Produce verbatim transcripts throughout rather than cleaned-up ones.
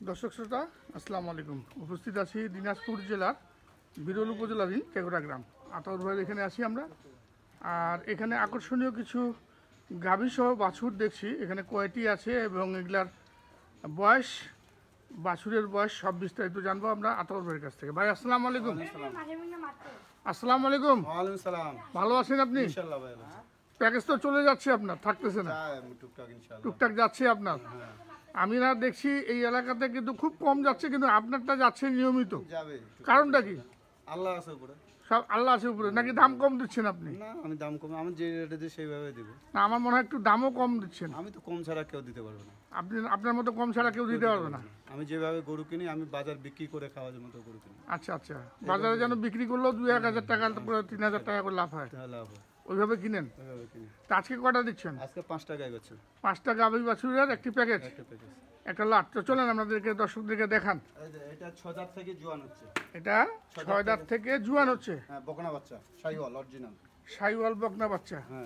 দর্শক শ্রোতা আসসালামু আলাইকুম। উপস্থিত আছি দিনাজপুর জেলার বিরল উপজেলাধীন কেগড়া গ্রাম। আতাউর ভাইয়ের এখানে আছি আমরা। আর এখানে আকর্ষণীয় কিছু গাভী সহ বাছুর দেখছি। এখানে কয়টি আছে এবং এগুলার বয়স, বাছুরের বয়স সব বিস্তারিত জানবো আমরা আতাউর ভাইয়ের কাছ থেকে। ভাই আসসালামু আলাইকুম। আসসালামু আলাইকুম। ওয়ালাইকুম সালাম। ভালো আছেন আপনি? ইনশাআল্লাহ ভাই। প্যাকেজ তো চলে যাচ্ছে আপনার, থাকতেছে না? টুকটাক ইনশাআল্লাহ টুকটাক যাচ্ছে আপনার। আমি না দেখছি এই এলাকাতে কিন্তু খুব কম যাচ্ছে, কিন্তু আপনারটা যাচ্ছে নিয়মিত। যাবে। কারণটা কি? আল্লাহ আছে উপরে। সব আল্লাহ আছে উপরে, নাকি দাম কম দিচ্ছেন আপনি? না, আমি দাম কম, আমি যে রেটে দিই সেইভাবে দিব। না, আমার মনে হয় একটু দামও কম দিচ্ছেন। আমি তো কম ছাড়া কেউ দিতে পারবে না। আপনি আপনার মতো কম ছাড়া কেউ দিতে পারবে না। আমি যেভাবে গরু কিনি, আমি বাজার বিক্রি করে খাওয়ার মতো গরু কিনি। আচ্ছা আচ্ছা, বাজারে যেন বিক্রি করলেও দুই এক হাজার টাকা করে তিন হাজার টাকা করে লাভ হয়, তাহলে লাভ হয়। ওইভাবে কিনেন। ওইভাবে কিনি। তা আজকে কটা দিচ্ছেন? আজকে পাঁচ টাকায় গেছে পাঁচটা গাভী বাছুরের একটি প্যাকেজ, একটা প্যাকেজ, একটা লাট। তো চলেন আপনাদেরকে দর্শকদেরকে দেখান। এই যে এটা ছয় দাঁত থেকে জোয়ান হচ্ছে। এটা ছয় দাঁত থেকে জুয়ান হচ্ছে। হ্যাঁ, বকনা বাচ্চা, শাহিওয়াল অরিজিনাল। শাহিওয়াল বকনা বাচ্চা। হ্যাঁ,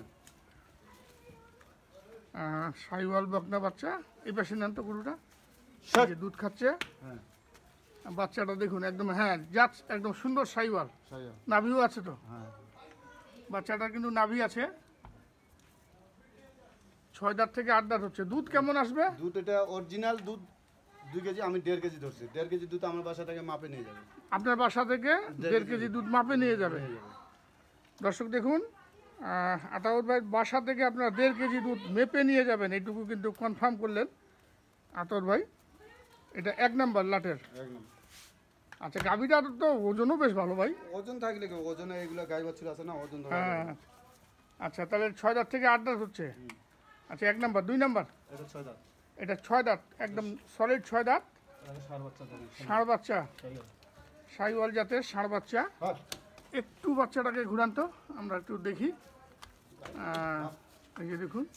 আহ, শাহিওয়াল বকনা বাচ্চা। এই পাশে নেন তো গরুটা, ষাট। এই যে দুধ খাচ্ছে। হ্যাঁ, বাচ্চাটা দেখুন একদম, হ্যাঁ জাত একদম সুন্দর শাহিওয়াল। শাহিওয়াল। নাভিও আছে তো, হ্যাঁ, বাচ্চাটার কিন্তু নাভি আছে। ছয় দাঁত থেকে আট দাঁত হচ্ছে। দুধ কেমন আসবে? দুধ এটা অরিজিনাল দুধ দুই কেজি, আমি দেড় কেজি ধরছি। দেড় কেজি দুধ আমার বাসা থেকে মাপে নিয়ে যাবে। আপনার বাসা থেকে দেড় কেজি দুধ মাপে নিয়ে যাবে। দর্শক দেখুন, আহ, আতাউর ভাই বাসা থেকে আপনার দেড় কেজি দুধ মেপে নিয়ে যাবেন, এইটুকু কিন্তু কনফার্ম করলেন আতাউর ভাই। এটা এক নাম্বার লাটের। একদম। আচ্ছা, গাভীটার তো ওজনও বেশ ভালো ভাই। ওজন থাকলে কি, ওজনে এগুলো গাই বাছুর আছে না, ওজন ধরা হ্যাঁ, যায়। আচ্ছা তাহলে ছয় দাঁত থেকে আট দাঁত হচ্ছে। আচ্ছা, এক নাম্বার। দুই নাম্বার এটা ছয় দাঁত। এটা ছয় দাঁত, একদম সলিড ছয় দাঁত, এটা ষাঁড় বাচ্চা ধরে। ষাঁড় বাচ্চা, শাহিওয়াল জাতের ষাঁড় বাচ্চা। হ্যাঁ, একটু বাচ্চাটাকে ঘুরান তো, আমরা একটু দেখি। আহ, এই যে দেখুন,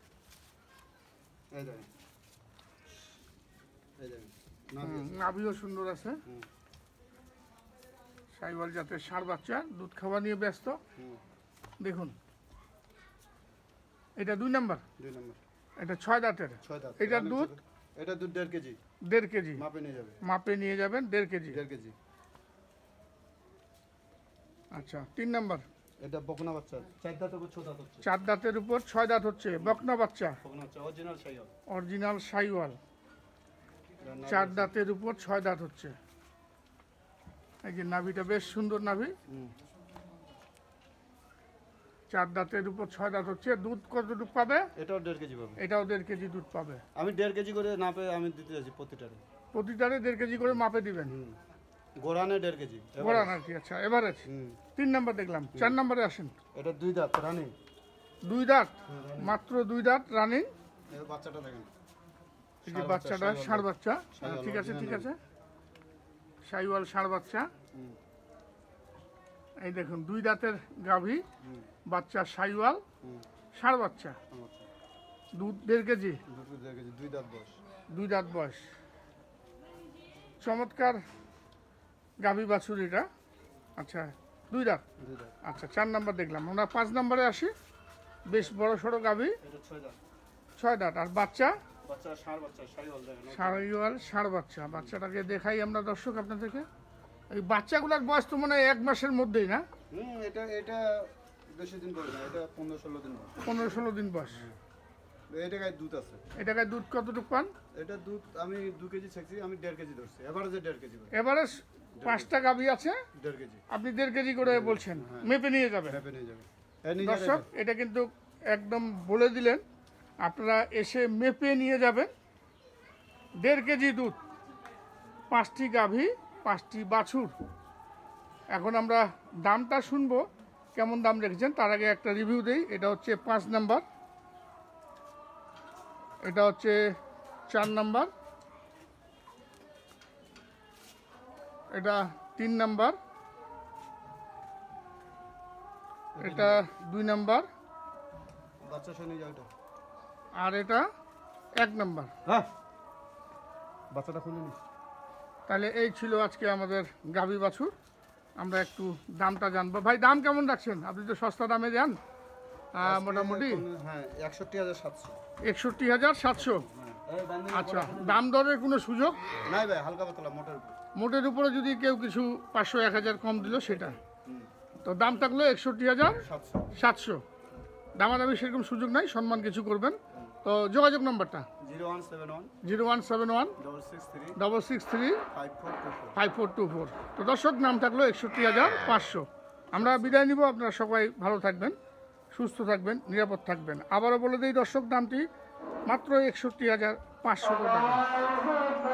এই দেখেন, এই দেখেন, হুম, নাভিও সুন্দর আছে। হুম। শাহিওয়াল জাতের ষাঁড় বাচ্চা, দুধ খাওয়া নিয়ে ব্যস্ত। হুম। দেখুন, এটা দুই নাম্বার, দুই নম্বর। এটা ছয় দাঁতের। ছয় দাঁত। এটার দুধ এটা দুধ দেড় কেজি, দেড় কেজি মাপে নিয়ে যাবে। মাপে নিয়ে যাবেন, দেড় কেজি। দেড় কেজি। আচ্ছা, তিন নাম্বার এটা বকনা বাচ্চা, চার দাঁত উপর ছ দাঁত হচ্ছে। চার দাঁতের উপর ছয় দাঁত হচ্ছে, বকনা বাচ্চা, বকনা বাচ্চা অরিজিনাল শাহিওয়াল। অরিজিনাল শাহিওয়াল। চার দাঁতের উপর ছয় দাঁত হচ্ছে। এই যে নাভিটা বেশ সুন্দর নাভি। হুম। চার দাঁতের উপর ছয় দাঁত হচ্ছে। দুধ কতটুকু পাবে? এটাও দেড় কেজি পাবে। এটাও দেড় কেজি দুধ পাবে। আমি দেড় কেজি করে না পেয়ে আমি দিতে যাচ্ছি প্রতিটারে। প্রতিটারে দেড় কেজি করে মাপে দিবেন। হুম। গোড়ানে দেড় কেজি। গোড়া নাকি? আচ্ছা, এভারেজ। হুম। তিন নাম্বার দেখলাম, চার নাম্বারে আসেন। এটা দুই দাঁত রানিং। দুই দাঁত, মাত্র দুই দাঁত রানিং। এই বাচ্চাটা দেখেন। এই যে বাচ্চাটা ষাঁড় বাচ্চা। শাহিওয়াল ঠিক আছে, ঠিক original। আছে, শাহিওয়াল ষাঁড় বাচ্চা। হুম। এই দেখুন, দুই দাঁতের গাভী, হুম। বাচ্চা শাহিওয়াল হুম। ষাঁড় বাচ্চা, আচ্ছা। দুধ দেড় কেজি, দুটো দেড় কেজি, দুই দাঁত বয়স। দুই দাঁত বয়স। চমৎকার গাভী বাছুর এটা। আচ্ছা, দুই দাঁত। দুই দাঁত। আচ্ছা, চার নাম্বার দেখলাম। আমরা পাঁচ নাম্বারে আসি। বেশ বড় সড়ো গাভী, এটা ছয় দাঁত। ছয় দাঁত। আর বাচ্চা বাচ্চা ষাঁড় বাচ্চা, শাহিওয়াল দেখেন। শাহিওয়াল ষাঁড় বাচ্চা। বাচ্চাটাকে দেখাই আমরা দর্শক আপনাদেরকে। এই বাচ্চাগুলোর বয়স তো মনে হয় এক মাসের মধ্যেই না? হুম, এটা এটা বেশি দিন করে না, এটা পনেরো ষোলো দিন বয়স। পনেরো ষোলো দিন বয়স। এটা গায়ে দুধ আছে। এটাকে দুধ কতটুকু পান? এটা দুধ আমি দু কেজি ছেঁকছি, আমি দেড় কেজি ধরছি, এভারেজে দেড় কেজি করে। এবারে পাঁচটা গাভী আছে, দেড় কেজি আপনি দেড় কেজি করে বলছেন মেপে নিয়ে যাবেন। ভেবে নিয়ে যাবে। এ নিয়ে দর্শক, এটা কিন্তু একদম বলে দিলেন, আপনারা এসে মেপে নিয়ে যাবেন। দেড় কেজি দুধ, পাঁচটি গাভী, পাঁচটি বাছুর। এখন আমরা দামটা শুনবো, কেমন দাম রেখেছেন। তার আগে একটা রিভিউ দেই। এটা হচ্ছে পাঁচ নাম্বার, এটা হচ্ছে চার নাম্বার, এটা তিন নাম্বার, এটা দুই নাম্বার, বাচ্চা শুনে যাও এটা। আর এটা এক নাম্বার। হ্যাঁ, বাচ্চাটা খুলে নিস। তাহলে এই ছিল আজকে আমাদের গাভী বাছুর। আমরা একটু দামটা জানবো। ভাই, দাম কেমন রাখছেন? আপনি তো সস্তা দামে যান। মোটামুটি হ্যাঁ, একষট্টি হাজার সাতশো। একষট্টি হাজার সাতশো। আচ্ছা, দাম দরের কোনো সুযোগ? নাই ভাই, হালকা পাতলা মোটর উপর। মোটের উপরে যদি কেউ কিছু পাঁচশো এক হাজার কম দিল সেটা, তো দাম থাকলো একষট্টি হাজার সাতশো। সাতশো। দামাদামি সেরকম সুযোগ নাই, সম্মান কিছু করবেন। তো যোগাযোগ নাম্বারটা zero one seven one zero one seven one double six three double six three five four two four. Five four two four. তো দর্শক, নাম থাকলো একষট্টি হাজার পাঁচশো। আমরা বিদায় নিব, আপনারা সবাই ভালো থাকবেন, সুস্থ থাকবেন, নিরাপদ থাকবেন। আবারও বলে দিই দর্শক, দামটি মাত্র একষট্টি হাজার পাঁচশো টাকা।